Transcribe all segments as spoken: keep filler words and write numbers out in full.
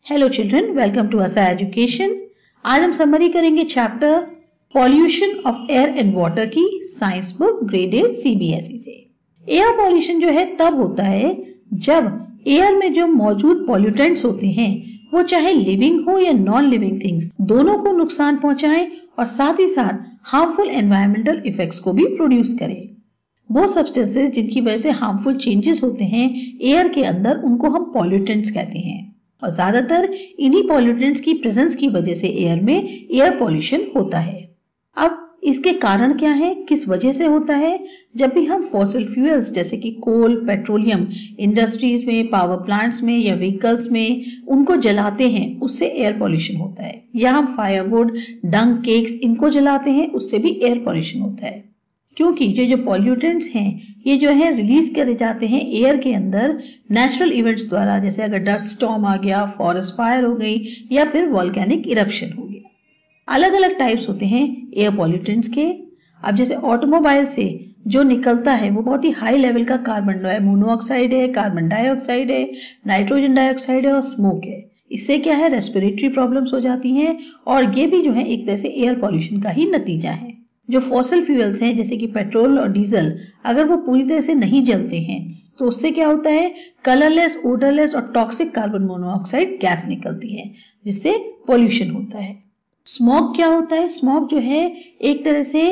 Hello children, welcome to असा education. आज हम समरी करेंगे chapter pollution of air and water की science book grade eight CBSE से। एयर पॉल्यूशन जो है तब होता है जब एयर में जो मौजूद पॉल्यूटेंट्स होते हैं वो चाहे लिविंग हो या नॉन लिविंग थिंग्स दोनों को नुकसान पहुंचाएं और साथ ही साथ हार्मफुल एनवायरमेंटल इफेक्ट्स को भी प्रोड्यूस करें। वो सब्सटेंसेस जिनकी वजह से हार्मफुल चेंजेस होते हैं एयर के अंदर उनको हम पॉल्यूटेंट्स कहते हैं और ज्यादातर इन्हीं पॉल्यूटेंट्स की प्रेजेंस की वजह से एयर में एयर पॉल्यूशन होता है। अब इसके कारण क्या है, किस वजह से होता है? जब भी हम फॉसिल फ्यूल्स जैसे कि कोल, पेट्रोलियम इंडस्ट्रीज में, पावर प्लांट्स में या व्हीकल्स में उनको जलाते हैं उससे एयर पॉल्यूशन होता है, या हम फायरवुड, डंग केक्स इनको जलाते हैं उससे भी एयर पॉल्यूशन होता है। क्योंकि ये जो पॉल्यूटेंट्स हैं ये जो है रिलीज करे जाते हैं एयर के अंदर नेचुरल इवेंट्स द्वारा, जैसे अगर डस्ट स्टॉर्म आ गया, फॉरेस्ट फायर हो गई या फिर वॉल्केनिक इरप्शन हो गया। अलग अलग टाइप्स होते हैं एयर पॉल्यूटेंट्स के। अब जैसे ऑटोमोबाइल से जो निकलता है वो बहुत ही हाई लेवल का कार्बन मोनोऑक्साइड है, कार्बन डाइऑक्साइड है, नाइट्रोजन डाइऑक्साइड है और स्मोक है। इससे क्या है, रेस्पिरेटरी प्रॉब्लम्स हो जाती हैं और ये भी जो है एक तरह से एयर पॉल्यूशन का ही नतीजा है। जो फॉसिल फ्यूल्स हैं जैसे कि पेट्रोल और डीजल, अगर वो पूरी तरह से नहीं जलते हैं तो उससे क्या होता है, कलरलेस, ओडरलेस और टॉक्सिक कार्बन मोनोऑक्साइड गैस निकलती है जिससे पॉल्यूशन होता है। स्मोक क्या होता है? स्मोक जो है एक तरह से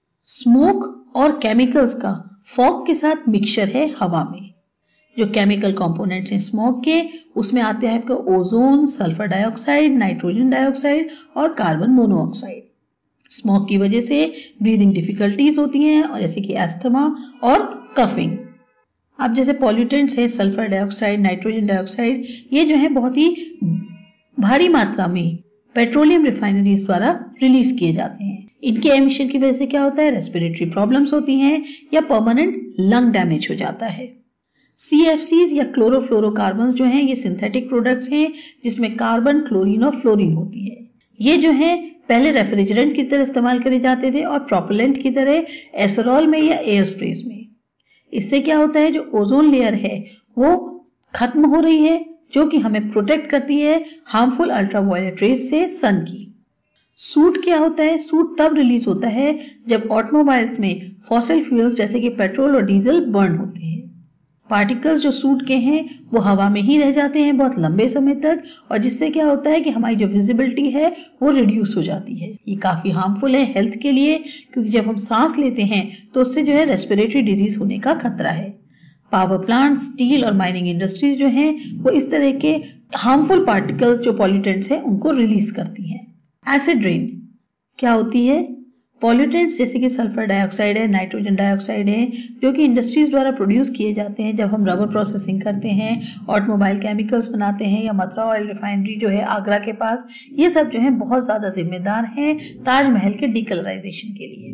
स्मोक और केमिकल्स का फॉग के साथ मिक्सचर है हवा में। जो केमिकल कंपोनेंट्स हैं स्मोक के उसमें आते हैं आपका ozone, sulphur dioxide, nitrogen dioxide और कार्बन मोनोऑक्साइड। स्मोक की वजह से ब्रीदिंग डिफिकल्टीज होती हैं और जैसे कि एस्थमा और कफिंग। अब जैसे पॉल्यूटेंट्स है सल्फर डाइऑक्साइड, नाइट्रोजन डाइऑक्साइड, ये जो है बहुत ही भारी मात्रा में पेट्रोलियम रिफाइनरीज द्वारा रिलीज किए जाते हैं। इनके एमिशन की वजह से क्या होता है, रेस्पिरेटरी प्रॉब्लम्स होती हैं या परमानेंट लंग डैमेज हो जाता है। सी एफ सीज या क्लोरोफ्लोरोकार्बन्स जो हैं ये सिंथेटिक प्रोडक्ट्स हैं जिसमें कार्बन, क्लोरीन और फ्लोरीन होती है। ये जो है पहले रेफ्रिजरेंट की तरह इस्तेमाल करे जाते थे और प्रोपेलेंट की तरह एसरॉल में या एयर स्प्रेज में। इससे क्या होता है, जो ओजोन लेयर है वो खत्म हो रही है जो कि हमें प्रोटेक्ट करती है हार्मफुल अल्ट्रावायलेट रेज से सन की। सूट क्या होता है? सूट तब रिलीज होता है जब ऑटोमोबाइल्स में फॉसिल फ्यूल्स जैसे कि पेट्रोल और डीजल बर्न होते हैं। पार्टिकल्स जो सूट के हैं वो हवा में ही रह जाते हैं बहुत लंबे समय तक और जिससे क्या होता है कि हमारी जो विजिबिलिटी है वो रिड्यूस हो जाती है। ये काफी हार्मफुल है हेल्थ के लिए क्योंकि जब हम सांस लेते हैं तो उससे जो है रेस्पिरेटरी डिजीज होने का खतरा है। पावर प्लांट, स्टील और माइनिंग इंडस्ट्रीज जो हैं वो इस तरह के हार्मफुल पार्टिकल्स जो पॉल्यूटेंट्स हैं उनको रिलीज करती हैं। एसिड रेन क्या होती है? पॉल्यूटेंट्स जैसे कि सल्फर डाइऑक्साइड है, नाइट्रोजन डाइऑक्साइड है जो कि इंडस्ट्रीज द्वारा प्रोड्यूस किए जाते हैं जब हम रबर प्रोसेसिंग करते हैं, ऑटोमोबाइल केमिकल्स बनाते हैं या मथुरा ऑयल रिफाइनरी जो है आगरा के पास, ये सब जो है बहुत ज्यादा जिम्मेदार हैं ताजमहल के डीकलराइजेशन के लिए।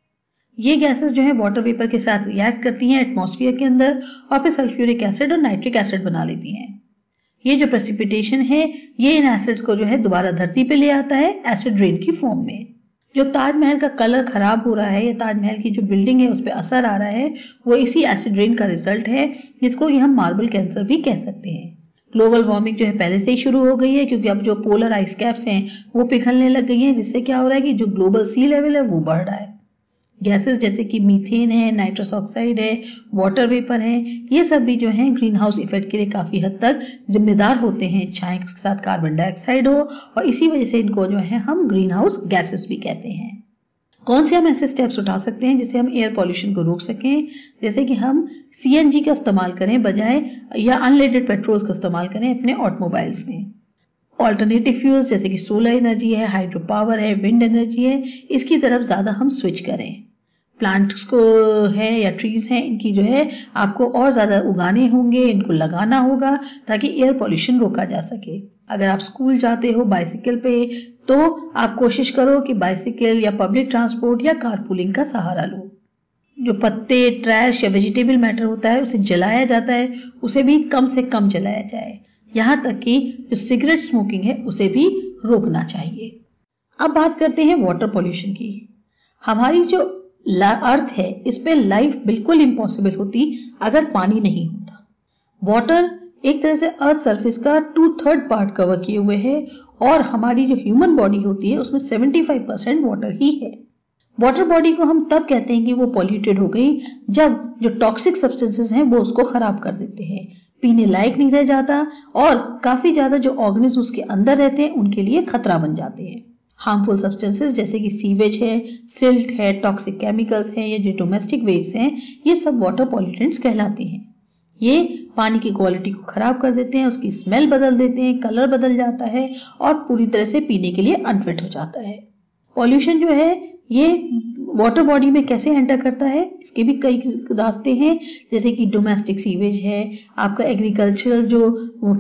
ये गैसेस जो है वाटर वेपर के साथ रिएक्ट करती हैं एटमॉस्फेयर के अंदर और फिर सल्फ्यूरिक एसिड और नाइट्रिक एसिड बना लेती हैं। ये जो प्रेसिपिटेशन है ये इन एसिड्स को जो है दोबारा धरती पे ले आता है एसिड रेन की फॉर्म में। जो ताजमहल का कलर खराब हो रहा है या ताजमहल की जो बिल्डिंग है उस पर असर आ रहा है वो इसी एसिड रेन का रिजल्ट है, जिसको हम मार्बल कैंसर भी कह सकते हैं। ग्लोबल वार्मिंग जो है पहले से ही शुरू हो गई है क्योंकि अब जो पोलर आइस कैप्स हैं वो पिघलने लग गई हैं जिससे क्या हो रहा है कि जो ग्लोबल सी लेवल है वो बढ़ रहा है। गैसेस जैसे कि मीथेन है, नाइट्रस ऑक्साइड है, वाटर वेपर है, ये सब भी जो है ग्रीन हाउस इफेक्ट के लिए काफी हद तक जिम्मेदार होते हैं, चाहे उसके साथ कार्बन डाइऑक्साइड हो, और इसी वजह से इनको जो है हम ग्रीन हाउस गैसेस भी कहते हैं। कौन से हम ऐसे स्टेप्स उठा सकते हैं जिससे हम एयर पॉल्यूशन को रोक सकें? जैसे कि हम सी एन जी का इस्तेमाल करें बजाय या अनलेडेड पेट्रोल्स का इस्तेमाल करें अपने ऑटोमोबाइल्स में। ऑल्टरनेटिव फ्यूल्स जैसे कि सोलर एनर्जी है, हाइड्रो पावर है, विंड एनर्जी है, इसकी तरफ ज्यादा हम स्विच करें। प्लांट्स को है या ट्रीज हैं इनकी जो है आपको और ज्यादा उगाने होंगे, इनको लगाना होगा ताकि एयर पॉल्यूशन रोका जा सके। अगर आप स्कूल जाते हो बाइसिकल पे तो आप कोशिश करो कि बाइसिकल या पब्लिक ट्रांसपोर्ट या कारपूलिंग का सहारा लो। जो पत्ते, ट्रैश या वेजिटेबल मैटर होता है उसे जलाया जाता है उसे भी कम से कम जलाया जाए, यहाँ तक कि जो सिगरेट स्मोकिंग है उसे भी रोकना चाहिए। अब बात करते हैं वाटर पॉल्यूशन की। हमारी जो अर्थ है इस पे लाइफ बिल्कुल इम्पॉसिबल होती अगर पानी नहीं होता। वाटर एक तरह से अर्थ सरफेस का टू थर्ड पार्ट कवर किए हुए है और हमारी जो ह्यूमन बॉडी होती है उसमें पचहत्तर परसेंट वाटर ही है। वाटर बॉडी को हम तब कहते हैं कि वो पॉल्यूटेड हो गई जब जो टॉक्सिक सब्सटेंसेस हैं वो उसको खराब कर देते हैं, पीने लायक नहीं रह जाता और काफी ज्यादा जो ऑर्गेनिज्म उसके अंदर रहते हैं उनके लिए खतरा बन जाते हैं। हार्मफुल सब्सटेंसेस जैसे कि सीवेज है, सिल्ट है, टॉक्सिक केमिकल्स हैं या जो डोमेस्टिक वेस्ट हैं, ये सब वाटर पॉल्यूटेंट्स कहलाते हैं। ये पानी की क्वालिटी को खराब कर देते हैं, उसकी स्मेल बदल देते हैं, कलर बदल जाता है और पूरी तरह से पीने के लिए अनफिट हो जाता है। पॉल्यूशन जो है ये वाटर बॉडी में कैसे एंटर करता है, इसके भी कई रास्ते हैं, जैसे कि डोमेस्टिक सीवेज है, आपका एग्रीकल्चरल जो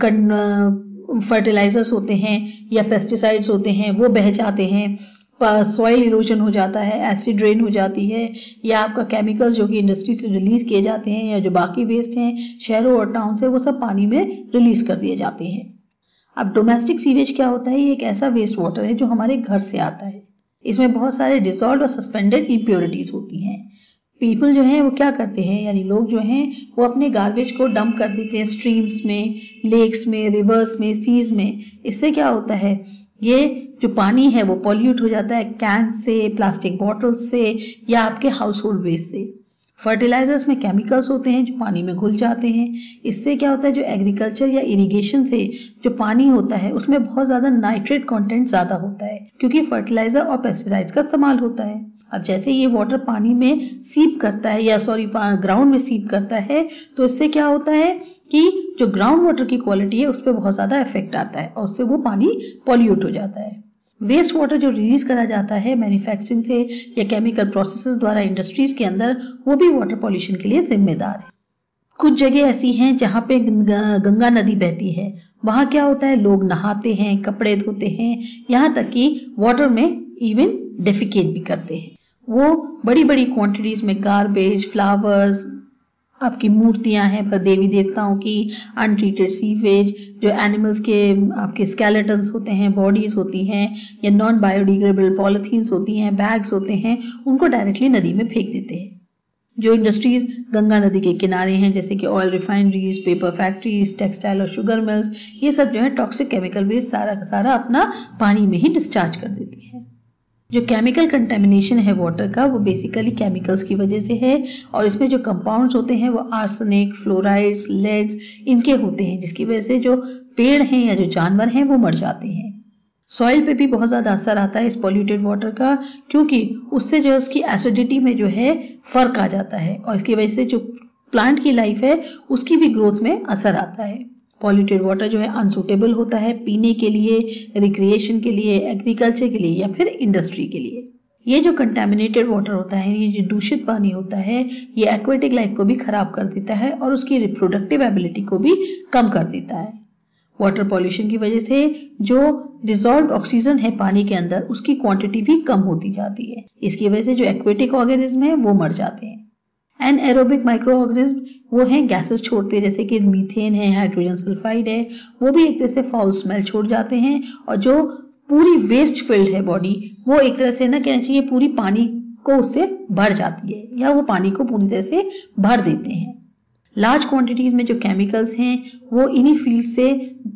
फर्टिलाइजर्स होते हैं या पेस्टिसाइड्स होते हैं वो बह जाते हैं, सॉइल इरोजन हो जाता है, एसिड रेन हो जाती है, या आपका केमिकल्स जो कि इंडस्ट्री से रिलीज किए जाते हैं या जो बाकी वेस्ट हैं शहरों और टाउन से, वो सब पानी में रिलीज कर दिए जाते हैं। अब डोमेस्टिक सीवेज क्या होता है, ये एक ऐसा वेस्ट वाटर है जो हमारे घर से आता है। इसमें बहुत सारे डिसॉल्व और सस्पेंडेड इम्प्योरिटीज होती हैं। पीपल जो हैं वो क्या करते हैं, यानी लोग जो हैं वो अपने गार्बेज को डंप कर देते हैं स्ट्रीम्स में, लेक्स में, रिवर्स में, सीज में। इससे क्या होता है, ये जो पानी है वो पॉल्यूट हो जाता है कैन से, प्लास्टिक बॉटल से या आपके हाउस होल्ड वेस्ट से। फर्टिलाइजर्स में केमिकल्स होते हैं जो पानी में घुल जाते हैं। इससे क्या होता है, जो एग्रीकल्चर या इरिगेशन से जो पानी होता है उसमें बहुत ज्यादा नाइट्रेट कंटेंट ज्यादा होता है क्योंकि फर्टिलाइजर और पेस्टिसाइड्स का इस्तेमाल होता है। अब जैसे ये वाटर पानी में सीप करता है या सॉरी ग्राउंड में सीप करता है तो इससे क्या होता है कि जो ग्राउंड वाटर की क्वालिटी है उस पर बहुत ज्यादा इफेक्ट आता है और उससे वो पानी पॉल्यूट हो जाता है। वेस्ट वाटर जो रिलीज करा जाता है मैन्युफैक्चरिंग से या केमिकल प्रोसेसेस द्वारा इंडस्ट्रीज के अंदर, वो भी वाटर पॉल्यूशन के लिए जिम्मेदार है। कुछ जगह ऐसी हैं जहाँ पे गंगा नदी बहती है, वहां क्या होता है, लोग नहाते हैं, कपड़े धोते हैं, यहाँ तक कि वाटर में इवन डेफिकेट भी करते हैं। वो बड़ी बड़ी क्वांटिटीज में गार्बेज, फ्लावर्स, आपकी मूर्तियां हैं देवी देवताओं की, अनट्रीटेड सीवेज, जो एनिमल्स के आपके स्केलेटन्स होते हैं, बॉडीज होती हैं या नॉन बायोडिग्रेडेबल पॉलिथीन्स होती हैं, बैग्स होते हैं, उनको डायरेक्टली नदी में फेंक देते हैं। जो इंडस्ट्रीज गंगा नदी के किनारे हैं जैसे कि oil refineries, paper factories, textile और शुगर मिल्स, ये सब जो है टॉक्सिक केमिकल वेस्ट सारा का सारा अपना पानी में ही डिस्चार्ज कर देती है। जो केमिकल कंटेमिनेशन है वाटर का वो बेसिकली केमिकल्स की वजह से है और इसमें जो कंपाउंड्स होते हैं वो आर्सेनिक, फ्लोराइड्स, लेड्स इनके होते हैं, जिसकी वजह से जो पेड़ हैं या जो जानवर हैं वो मर जाते हैं। सॉइल पे भी बहुत ज्यादा असर आता है इस पॉल्यूटेड वाटर का, क्योंकि उससे जो उसकी एसिडिटी में जो है फर्क आ जाता है और इसकी वजह से जो प्लांट की लाइफ है उसकी भी ग्रोथ में असर आता है। पॉल्यूटेड वाटर जो है अनसूटेबल होता है पीने के लिए, रिक्रिएशन के लिए, एग्रीकल्चर के लिए या फिर इंडस्ट्री के लिए। ये जो कंटेमिनेटेड वाटर होता है, ये जो दूषित पानी होता है, ये एक्वेटिक लाइफ को भी खराब कर देता है और उसकी रिप्रोडक्टिव एबिलिटी को भी कम कर देता है। वाटर पॉल्यूशन की वजह से जो डिसॉल्व्ड ऑक्सीजन है पानी के अंदर उसकी क्वांटिटी भी कम होती जाती है। इसकी वजह से जो एक्वेटिक ऑर्गेनिज्म है वो मर जाते हैं। एनएरोबिक माइक्रो ऑर्गेनिज्म वो हैं गैसेस छोड़ते हैं, जैसे कि मीथेन है, हाइड्रोजन सल्फाइड है, वो भी एक तरह से फाउल स्मेल छोड़ जाते हैं। और जो पूरी वेस्ट फील्ड है बॉडी, वो एक तरह से ना कहना चाहिए पूरी पानी को उससे भर जाती है या वो पानी को पूरी तरह से भर देते हैं। लार्ज क्वांटिटीज में जो केमिकल्स हैं वो इन्हीं फील्ड से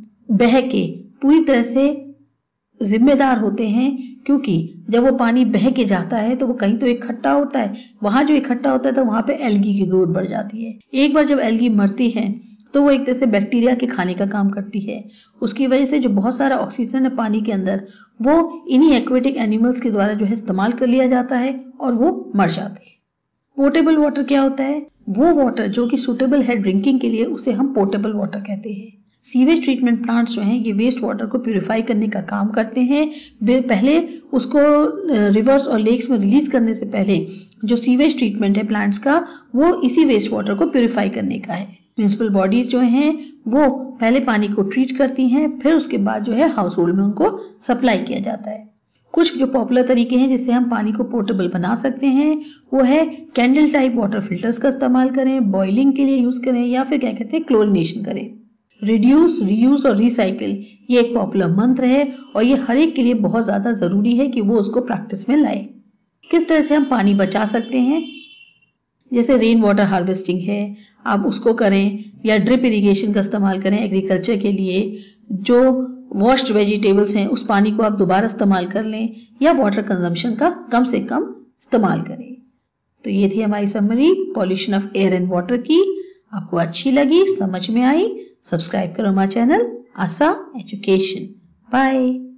बह के पूरी तरह से जिम्मेदार होते हैं, क्योंकि जब वो पानी बह के जाता है तो वो कहीं तो इकट्ठा होता है, वहां जो इकट्ठा होता है तो वहां पे एल्गी की ग्रोथ बढ़ जाती है। एक बार जब एल्गी मरती है तो वो एक तरह से बैक्टीरिया के खाने का काम करती है। उसकी वजह से जो बहुत सारा ऑक्सीजन है पानी के अंदर वो इन्हीं एक्वेटिक एनिमल्स के द्वारा जो है इस्तेमाल कर लिया जाता है और वो मर जाते हैं। पोर्टेबल वाटर क्या होता है, वो वाटर जो कि सुटेबल है ड्रिंकिंग के लिए उसे हम पोर्टेबल वाटर कहते हैं। सीवेज ट्रीटमेंट प्लांट्स जो हैं ये वेस्ट वाटर को प्यूरिफाई करने का काम करते हैं। पहले उसको रिवर्स और लेक्स में रिलीज करने से पहले जो सीवेज ट्रीटमेंट है प्लांट्स का वो इसी वेस्ट वाटर को प्यूरिफाई करने का है। म्युनिसिपल बॉडीज जो हैं वो पहले पानी को ट्रीट करती हैं, फिर उसके बाद जो है हाउस होल्ड में उनको सप्लाई किया जाता है। कुछ जो पॉपुलर तरीके हैं जिससे हम पानी को पोर्टेबल बना सकते हैं वो है कैंडल टाइप वाटर फिल्टर्स का इस्तेमाल करें, बॉइलिंग के लिए यूज करें या फिर क्या कहते हैं क्लोरिनेशन करें। रिड्यूस, रीयूज और रिसाइकिल ये एक पॉपुलर मंत्र है और ये हर एक के लिए बहुत ज्यादा जरूरी है कि वो उसको प्रैक्टिस में लाए। किस तरह से हम पानी बचा सकते हैं, जैसे रेन वाटर हार्वेस्टिंग है, आप उसको करें, या ड्रिप इरिगेशन का इस्तेमाल करें एग्रीकल्चर के लिए। जो वॉश्ड वेजिटेबल्स हैं उस पानी को आप दोबारा इस्तेमाल कर लें, या वाटर कंजम्पशन का कम से कम इस्तेमाल करें। तो ये थी हमारी summary pollution of air and water की। आपको अच्छी लगी, समझ में आई, सब्सक्राइब करो हमारा चैनल आसा एजुकेशन। बाय।